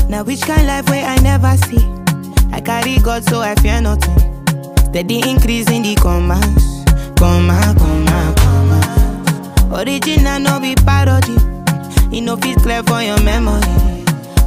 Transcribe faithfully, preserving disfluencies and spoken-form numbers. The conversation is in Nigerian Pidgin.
Now which kind life where I never see? I carry God so I fear nothing. Steady increase in the commas, comma, comma, comma. Original no be parody. You know fit clear for your memory.